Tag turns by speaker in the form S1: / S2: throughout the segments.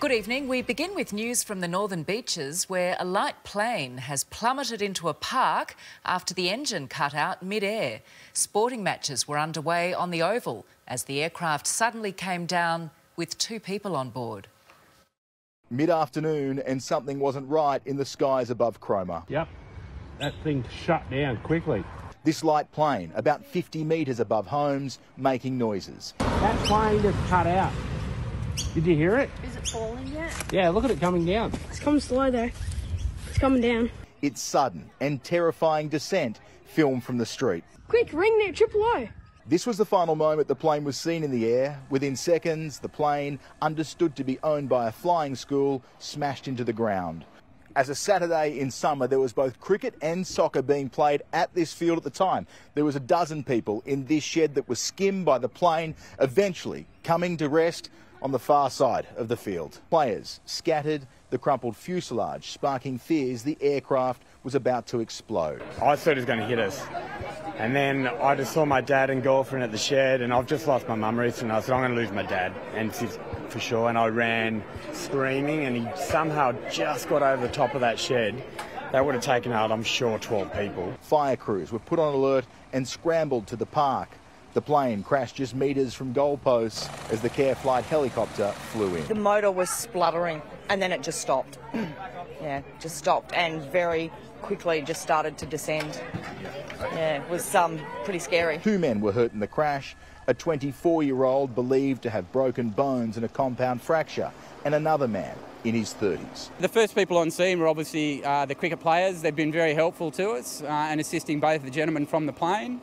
S1: Good evening. We begin with news from the Northern Beaches where a light plane has plummeted into a park after the engine cut out mid-air. Sporting matches were underway on the Oval as the aircraft suddenly came down with 2 people on board.
S2: Mid-afternoon and something wasn't right in the skies above Cromer.
S3: Yep, that thing shut down quickly.
S2: This light plane, about 50 metres above homes, making noises.
S3: That plane just cut out. Did you hear it?
S4: Is it falling yet?
S3: Yeah, look at it coming down.
S4: It's coming slow though. It's coming down.
S2: Its sudden and terrifying descent filmed from the street.
S4: Quick, ring that O.
S2: This was the final moment the plane was seen in the air. Within seconds, the plane, understood to be owned by a flying school, smashed into the ground. As a Saturday in summer, there was both cricket and soccer being played at this field at the time. There was a dozen people in this shed that was skimmed by the plane, eventually coming to rest on the far side of the field. Players scattered, the crumpled fuselage sparking fears the aircraft was about to explode.
S5: I thought it was going to hit us. And then I just saw my dad and girlfriend at the shed, and I've just lost my mum recently. I said, I'm going to lose my dad, and for sure. And I ran screaming, and he somehow just got over the top of that shed. That would have taken out, I'm sure, 12 people.
S2: Fire crews were put on alert and scrambled to the park. The plane crashed just metres from goalposts as the Care Flight helicopter flew in.
S6: The motor was spluttering and then it just stopped. Yeah, just stopped and very quickly just started to descend. Yeah, it was pretty scary.
S2: 2 men were hurt in the crash, a 24-year-old believed to have broken bones and a compound fracture, and another man in his 30s.
S7: The first people on scene were obviously the cricket players. They've been very helpful to us and assisting both the gentlemen from the plane.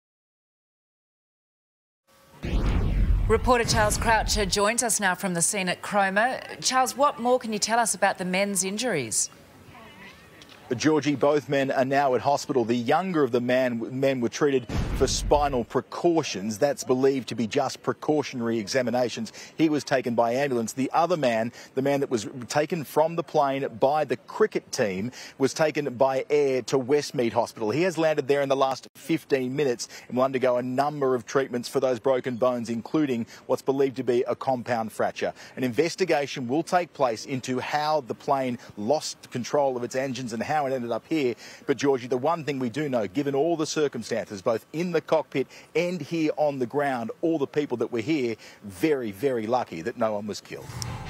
S1: Reporter Charles Croucher joins us now from the scene at Cromer. Charles, what more can you tell us about the men's injuries?
S2: Georgie, both men are now at hospital. The younger of the men were treated for spinal precautions. That's believed to be just precautionary examinations. He was taken by ambulance. The other man, the man that was taken from the plane by the cricket team, was taken by air to Westmead Hospital. He has landed there in the last 15 minutes and will undergo a number of treatments for those broken bones, including what's believed to be a compound fracture. An investigation will take place into how the plane lost control of its engines and how it ended up here. But Georgie, the one thing we do know, given all the circumstances, both in the cockpit and here on the ground, all the people that were here, very, very lucky that no one was killed.